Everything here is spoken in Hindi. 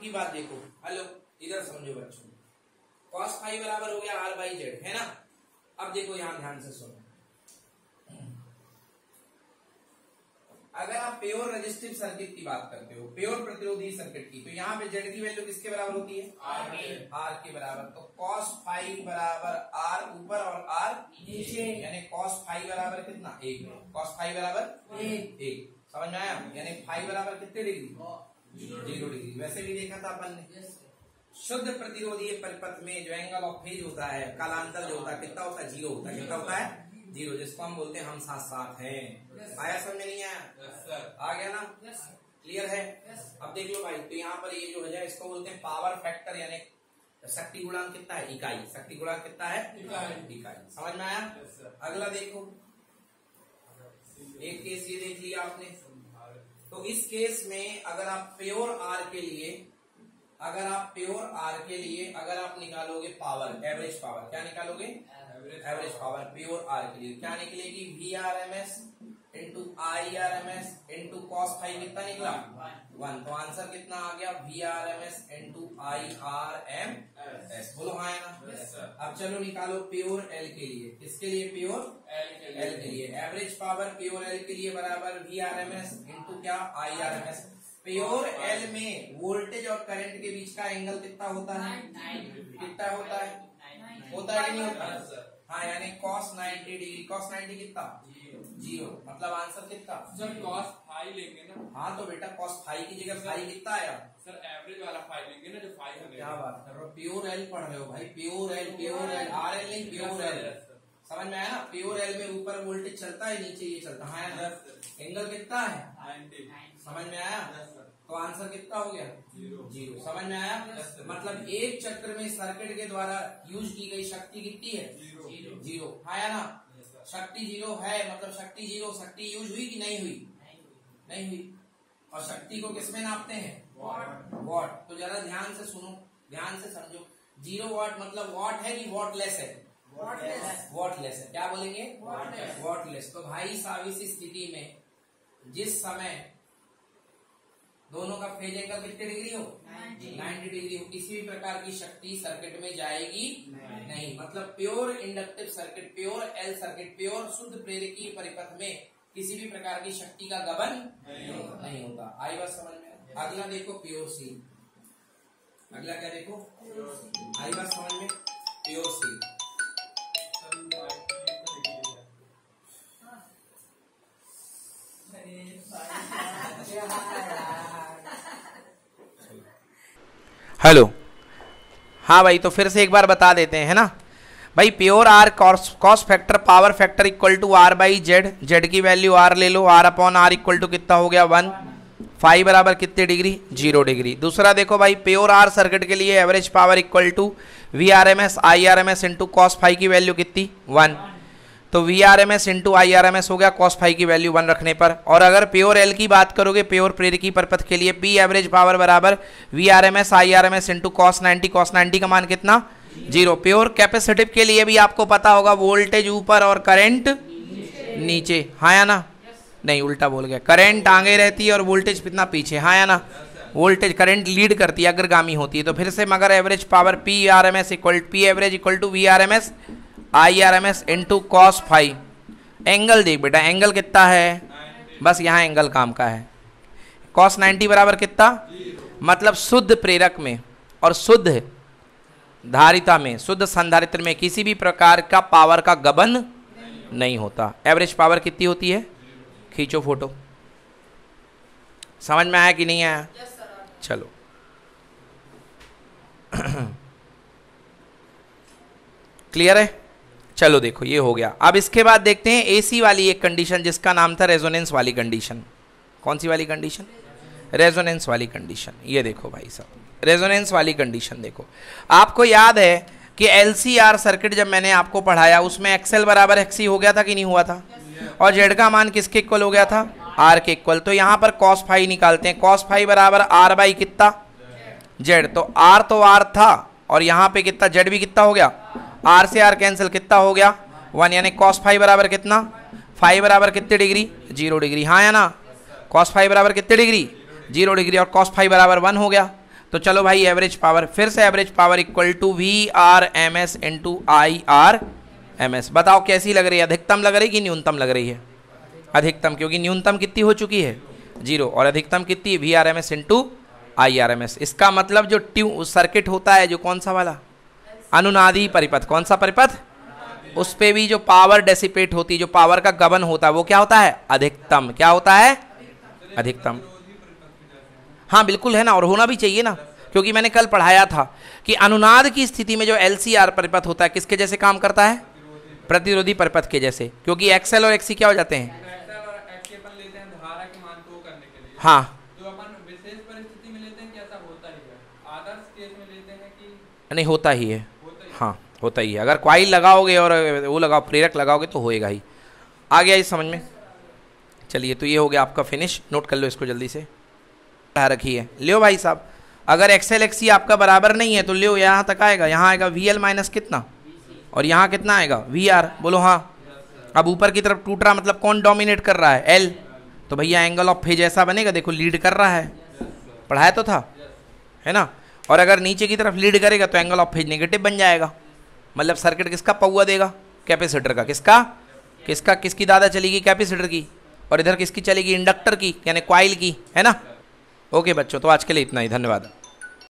की बात देखो। हेलो, इधर समझो बच्चों, cos फाई बराबर हो गया r बाई जेड, है ना। अब देखो यहां ध्यान से सुनो, अगर आप प्योर रेजिस्टिव सर्किट की बात करते हो, प्योर प्रतिरोधी सर्किट की, तो यहाँ पे जेड की वैल्यू किसके बराबर होती है? आर के बराबर। तो cos फाई बराबर आर ऊपर और आर नीचे, यानी cos फाई बराबर कितना? 1। cos फाई बराबर 1। समझ में आया? यानी फाई बराबर कितने डिग्री? 0 डिग्री। वैसे भी देखा था अपन ने, शुद्ध प्रतिरोधी परिपथ में जो एंगल ऑफ फेज होता है, कालांतर जो होता है, कितना होता है? 0 होता है। कितना होता है? 0, जिसको हम बोलते हैं हम साथ साथ हैं। आया समझ में? नहीं आया? आ गया ना? क्लियर है? अब देख लो भाई, तो यहाँ पर ये जो है इसको बोलते हैं पावर फैक्टर, यानी शक्ति गुणांक कितना है? इकाई। शक्ति गुणांक कितना है? इकाई। समझ में आया? अगला देखो, एक केस ये देख लिया आपने। तो इस केस में अगर आप प्योर आर के लिए, अगर आप निकालोगे पावर, एवरेज पावर, क्या निकालोगे? एवरेज पावर प्योर आर के लिए क्या निकलेगी? V R M S into I R M S into cos phi, कितना निकला? 1। तो आंसर कितना आ गया? V R M S into I R M S. बोलो हाँ है ना? अब चलो निकालो प्योर एल के लिए। किसके लिए? प्योर एल के लिए। एवरेज पावर प्योर एल के लिए बराबर V R M S into क्या? I R M S. Pure L में वोल्टेज और करंट के बीच का एंगल कितना होता है? कितना होता है? होता है कि नहीं होता? हाँ, यानी cos 90 डिग्री। cos 90 कितना? 0। मतलब आंसर कितना? सर cos फाई लेंगे ना? हाँ, तो बेटा cos फाई की जगह फाई कितना आया? सर एवरेज वाला फाई लेंगे ना, जो फाई है। क्या बात कर रहे हो? प्योर एल पढ़ रहे हो भाई? प्योर एल आर एल नहीं, प्योर एल। समझ में आया ना? प्योर एल में ऊपर वोल्टेज चलता है, नीचे ये चलता है। एंगल कितना है? 90। समझ में आया? तो आंसर कितना हो गया? 0। समझ में आया? मतलब एक चक्र में सर्किट के द्वारा यूज की गई शक्ति कितनी है? 0। आया ना? शक्ति 0 है, मतलब शक्ति 0। शक्ति यूज हुई कि नहीं हुई? नहीं हुई। और शक्ति को किसमें नापते हैं? वॉट। तो जरा ध्यान से सुनो, ध्यान से समझो। 0 वॉट मतलब वॉट है कि वॉटलेस है? वॉटलेस है। क्या बोलेंगे? वॉटलेस। तो भाई साहब, इस स्थिति में जिस समय दोनों का फेज एंगल कितने डिग्री हो? 90 डिग्री हो, किसी भी प्रकार की शक्ति सर्किट में जाएगी नहीं। मतलब pure inductive circuit, pure L circuit, pure शुद्ध प्रेरकीय परिपथ में किसी भी प्रकार की शक्ति का गबन नहीं होता। आई बात समझ में? अगला देखो प्योर सी। अगला क्या देखो? आई बात समझ में? प्योर सी। हेलो, हाँ भाई, तो फिर से एक बार बता देते हैं, है ना भाई। Pure R cos factor power factor equal to R by Z. Z की वैल्यू आर ले लो, R upon R equal to कितना हो गया? 1। फाई बराबर कितने डिग्री? 0 डिग्री। दूसरा देखो भाई, प्योर आर सर्किट के लिए average power equal to V R M S I R M S into cos phi की वैल्यू कितनी? 1। तो V R M S into I R M S हो गया कॉस फाई की वैल्यू 1 रखने पर। और अगर प्योर एल की बात करोगे, प्योर प्रेरकी परपथ के लिए, पी एवरेज पावर बराबर V R M S I R M S into cos 90। Cos 90 का मान कितना? 0। प्योर कैपेसिटिव के लिए भी आपको पता होगा, वोल्टेज ऊपर और करंट नीचे। हाँ या ना? नहीं, उल्टा बोल गया। करंट आगे रहती है और वोल्टेज कितना? पीछे। हाँ या ना? वोल्टेज करंट लीड करती है, अग्रगामी होती है। तो फिर से मगर average power P R M S equal P average equal to V R M S I R M S into cos phi. Angle देख बेटा, एंगल कितना है? बस यहाँ एंगल काम का है। कॉस 90 बराबर कितना? मतलब शुद्ध प्रेरक में और शुद्ध धारिता में, शुद्ध संधारित्र में किसी भी प्रकार का पावर का गबन नहीं होता। एवरेज पावर कितनी होती है? खींचो फोटो। समझ में आया कि नहीं आया? चलो क्लियर है? चलो देखो, ये हो गया। अब इसके बाद देखते हैं एसी वाली एक कंडीशन, जिसका नाम था रेजोनेंस वाली कंडीशन। कौन सी वाली कंडीशन? रेजोनेंस वाली कंडीशन। ये देखो भाई साहब, रेजोनेंस वाली कंडीशन देखो। आपको याद है कि एलसीआर सर्किट जब मैंने आपको पढ़ाया, उसमें एक्सएल बराबर एक्सी हो गया था कि नहीं हुआ था? और जेड का मान किसके इक्वल हो गया था? आर के इक्वल। तो यहाँ पर कॉस फाई निकालते हैं। कॉस फाई बराबर आर बाई कितना? जेड। तो आर था, और यहाँ पे कितना? जेड भी कितना हो गया? आर से आर कैंसिल, कितना हो गया? 1। यानी कॉस फाई बराबर कितना? फाई बराबर कितने डिग्री? 0 डिग्री। हाँ या ना? कॉस फाई बराबर कितने डिग्री? 0 डिग्री। और कॉस फाई बराबर 1 हो गया। तो चलो भाई एवरेज पावर, फिर से average power equal to V R M S into I R M S. बताओ कैसी लग रही है, अधिकतम लग रही है कि न्यूनतम लग रही है? अधिकतम, क्योंकि न्यूनतम कितनी हो चुकी है 0 और अधिकतम कितनी है V R M S into I R M S. इसका मतलब जो सर्किट होता है जो कौन सा वाला अनुनादी परिपथ, कौन सा परिपथ, उस पे भी जो पावर डेसिपेट होती है, जो पावर का गबन होता है वो क्या होता है अधिकतम। क्या होता है अधिकतम। हाँ बिल्कुल है ना, और होना भी चाहिए ना, क्योंकि मैंने कल पढ़ाया था कि अनुनाद की स्थिति में जो एलसीआर परिपथ होता है किसके जैसे काम करता है, प्रतिरोधी परिपथ के जैसे, क्योंकि एक्सएल और एक्सी क्या हो जाते हैं, हाँ नहीं होता ही है, हाँ होता ही है। अगर क्वाइल लगाओगे और वो लगाओ प्रेरक लगाओगे तो होएगा ही। आ गया इस समझ में? चलिए तो ये हो गया आपका फिनिश, नोट कर लो इसको जल्दी से, रखिए। लियो भाई साहब, अगर एक्सएल एक्सी आपका बराबर नहीं है तो लियो यहाँ तक आएगा, यहाँ आएगा वी एल माइनस कितना और यहाँ कितना आएगा वी आर, बोलो हाँ। अब ऊपर की तरफ टूट रहा मतलब कौन डोमिनेट कर रहा है, एल, तो भैया एंगल ऑफ फेज ऐसा बनेगा, देखो लीड कर रहा है, पढ़ाया तो था है ना। और अगर नीचे की तरफ लीड करेगा तो एंगल ऑफ फेज नेगेटिव बन जाएगा, मतलब सर्किट किसका पौआ देगा, कैपेसिटर का। किसका किसका किसकी दादा चलेगी, कैपेसिटर की, और इधर किसकी चलेगी, इंडक्टर की यानी क्वाइल की, है ना। ओके बच्चों, तो आज के लिए इतना ही, धन्यवाद।